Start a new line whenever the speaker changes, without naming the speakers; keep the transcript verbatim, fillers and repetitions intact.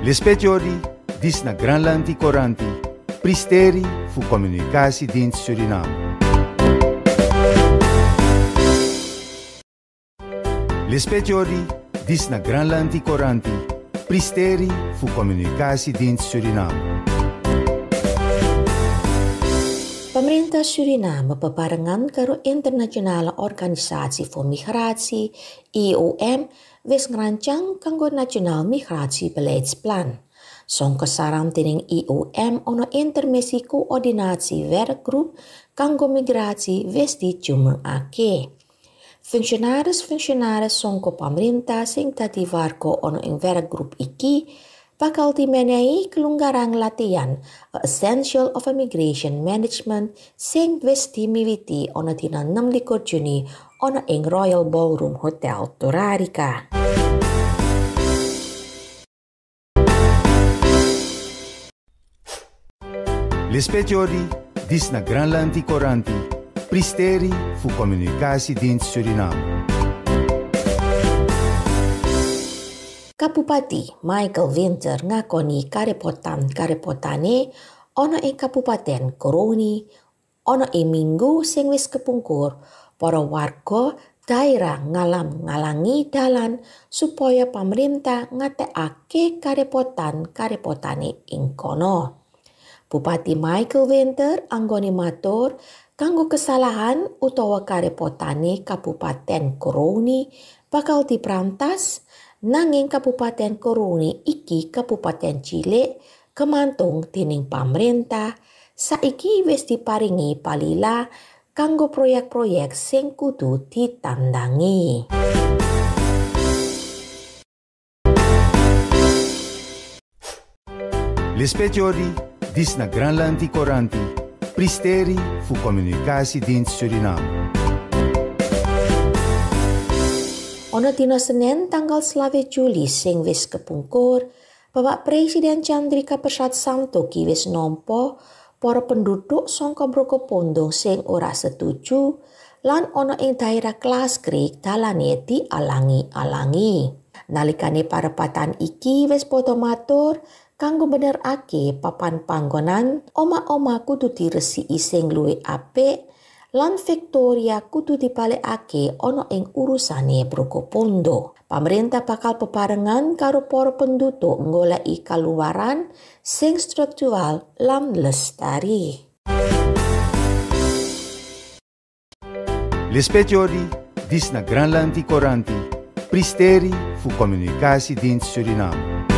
L'espetiori dis na Granlandi Coranti, Pristeri fu Communicatiedienst Suriname. L'espetiori dis na Granlandi Coranti, Pristeri fu Communicatiedienst Suriname.
Pemerintah Suriname bebarengan karo Internasionale Organisasie vir Migrasie I O M wis ngerancang kanggo Nasional Migrasie Beleidsplan. Songko saran dening I O M ono intermesi koordinasie werkgroep kanggo migrasie wis dijumengake. Fungsionaris-fungsionaris songko pemerintah sing dadi warga ono ing werkgroep iki bakal dimenehi kelonggaran latihan Essential of Immigration Management sing wis dimiwiti ono dina enam likur Juni ono ing Royal Ballroom Hotel Torarika.
L'espetiori dis na Granlandi Coranti, Pristeri fu Communicatiedienst Suriname.
Kapupati Michael Winter ngakoni karepotan-karepotane ono ing Kabupaten Koroni, ono ing minggu sing wis kepungkur para warga daerah ngalam-ngalangi dalan supaya pemerintah ngatekake karepotan-karepotane ing kono. Bupati Michael Winter anggone matur kanggo kesalahan utawa karepotane Kabupaten Koroni bakal diperantas. Nanging Kabupaten Koroni iki kabupaten cilik kemantung dening pamerintah saiki wis diparingi palila kanggo proyek-proyek sing kudu ditandangi.
L'espetiori dis na Granlandi Coranti, Pristeri fu Communicatiedienst Suriname.
Ono dina Senin tanggal selawe Juli sing wis kepungkur, Bapak Presiden Chandrika Persad Santokhi wis nampa para penduduk saka Brokopondo sing ora setuju lan ono ing daerah Kelas Creek dalane dialangi-alangi. Nalikane parepatan iki wis padha matur kanggo benerake papan panggonan omah-omah kudu diresiki sing luwih apik lan Victoria kudu dipalekake ono ing urusane Brokopondo. Pemerintah bakal bebarengan karo para penduduk nggoleki kaluwaran sing struktural lan lestari.
L'espetiori dis na Granlandi Coranti, Pristeri fu Communicatiedienst Suriname.